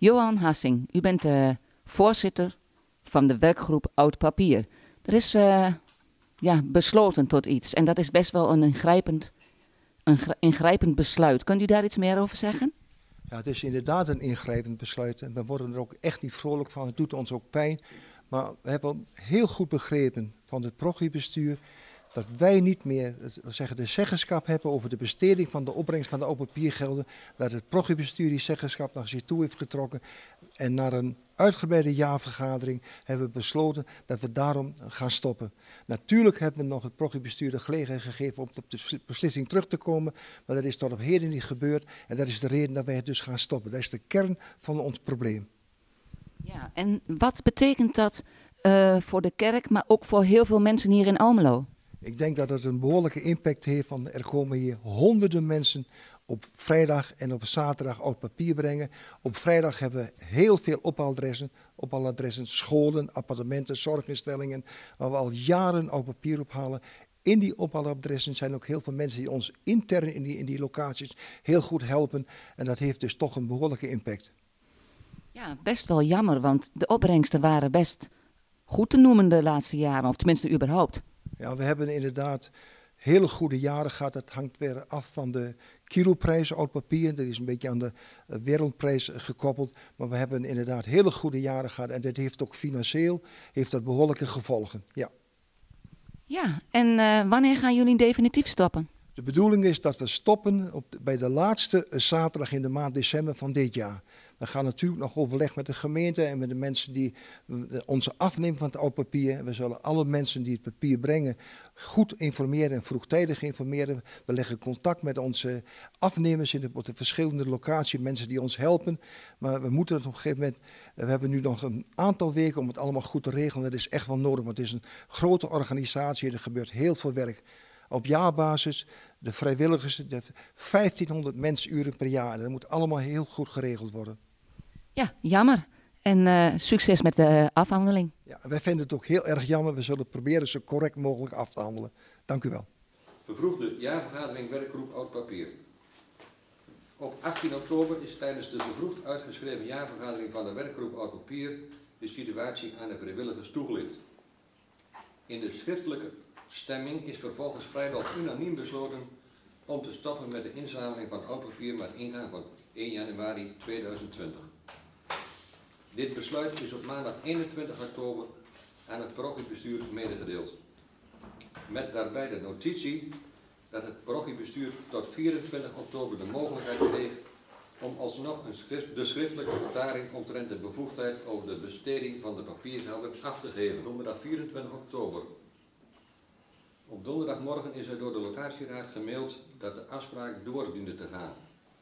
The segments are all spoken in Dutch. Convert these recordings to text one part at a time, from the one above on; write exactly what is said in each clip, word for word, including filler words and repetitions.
Johan Hassing, u bent uh, voorzitter van de werkgroep Oud Papier. Er is uh, ja, besloten tot iets en dat is best wel een ingrijpend, een ingrijpend besluit. Kunt u daar iets meer over zeggen? Ja, het is inderdaad een ingrijpend besluit en we worden er ook echt niet vrolijk van. Het doet ons ook pijn, maar we hebben heel goed begrepen van het prochiebestuur dat wij niet meer zeggen, de zeggenschap hebben over de besteding van de opbrengst van de oud papiergelden. Dat het prochiebestuur die zeggenschap naar zich toe heeft getrokken. En na een uitgebreide jaarvergadering hebben we besloten dat we daarom gaan stoppen. Natuurlijk hebben we nog het prochiebestuur de gelegenheid gegeven om op de beslissing terug te komen. Maar dat is tot op heden niet gebeurd. En dat is de reden dat wij het dus gaan stoppen. Dat is de kern van ons probleem. Ja, en wat betekent dat uh, voor de kerk, maar ook voor heel veel mensen hier in Almelo? Ik denk dat het een behoorlijke impact heeft, van er komen hier honderden mensen op vrijdag en op zaterdag oud papier brengen. Op vrijdag hebben we heel veel ophaaldressen, ophaaldressen, scholen, appartementen, zorginstellingen, waar we al jaren oud papier ophalen. In die ophaaladressen zijn ook heel veel mensen die ons intern in die, in die locaties heel goed helpen en dat heeft dus toch een behoorlijke impact. Ja, best wel jammer, want de opbrengsten waren best goed te noemen de laatste jaren, of tenminste überhaupt. Ja, we hebben inderdaad hele goede jaren gehad. Het hangt weer af van de kiloprijs oud papier. Dat is een beetje aan de wereldprijs gekoppeld. Maar we hebben inderdaad hele goede jaren gehad. En dit heeft ook financieel heeft dat behoorlijke gevolgen. Ja, ja en uh, wanneer gaan jullie definitief stoppen? De bedoeling is dat we stoppen op de, bij de laatste zaterdag in de maand december van dit jaar. We gaan natuurlijk nog overleg met de gemeente en met de mensen die onze afnemen van het oud papier. We zullen alle mensen die het papier brengen goed informeren en vroegtijdig informeren. We leggen contact met onze afnemers in de, op de verschillende locaties, mensen die ons helpen. Maar we moeten het op een gegeven moment, we hebben nu nog een aantal weken om het allemaal goed te regelen. Dat is echt wel nodig, want het is een grote organisatie, er gebeurt heel veel werk. Op jaarbasis, de vrijwilligers, de vijftienhonderd mensuren per jaar. En dat moet allemaal heel goed geregeld worden. Ja, jammer. En uh, succes met de uh, afhandeling. Ja, wij vinden het ook heel erg jammer. We zullen proberen zo correct mogelijk af te handelen. Dank u wel. Vervroegde jaarvergadering werkgroep Oud Papier. Op achttien oktober is tijdens de vervroegd uitgeschreven jaarvergadering van de werkgroep Oud Papier de situatie aan de vrijwilligers toegelicht. In de schriftelijke stemming is vervolgens vrijwel unaniem besloten om te stoppen met de inzameling van oud papier met ingang van één januari tweeduizend twintig. Dit besluit is op maandag eenentwintig oktober aan het parochiebestuur medegedeeld. Met daarbij de notitie dat het parochiebestuur tot vierentwintig oktober de mogelijkheid kreeg om alsnog een schrift, de schriftelijke verklaring omtrent de bevoegdheid over de besteding van de papiergelden af te geven. Donderdag vierentwintig oktober. Op donderdagmorgen is er door de locatieraad gemaild dat de afspraak door diende te gaan.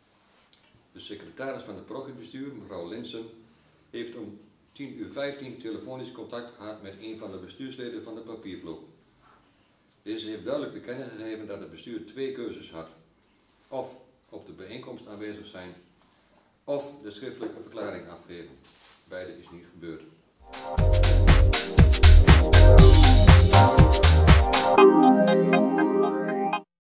De secretaris van het parochiebestuur, mevrouw Linsen, heeft om tien uur vijftien telefonisch contact gehad met een van de bestuursleden van de papierploeg. Deze heeft duidelijk te kennen gegeven dat het bestuur twee keuzes had. Of op de bijeenkomst aanwezig zijn, of de schriftelijke verklaring afgeven. Beide is niet gebeurd.